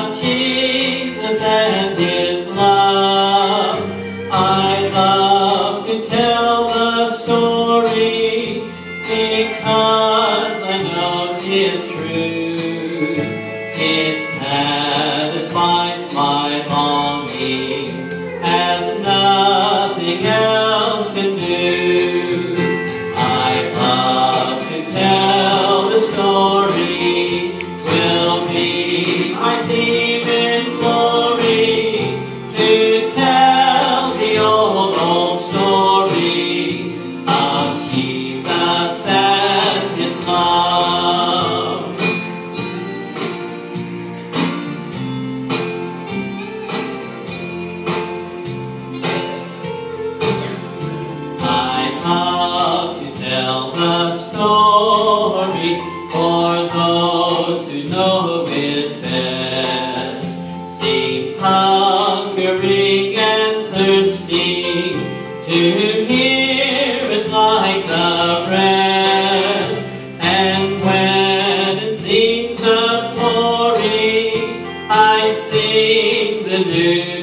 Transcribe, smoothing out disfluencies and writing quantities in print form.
of Jesus and His love. I love to tell the story because I know 'tis true. It satisfies my longings as nothing else can do. I love to tell the story, will be my theme in glory, to tell the old story of Jesus and His love. I love to tell the story for those who know it best, seem hungering and thirsting to hear it like the rest. And when it seems a glory, I sing the new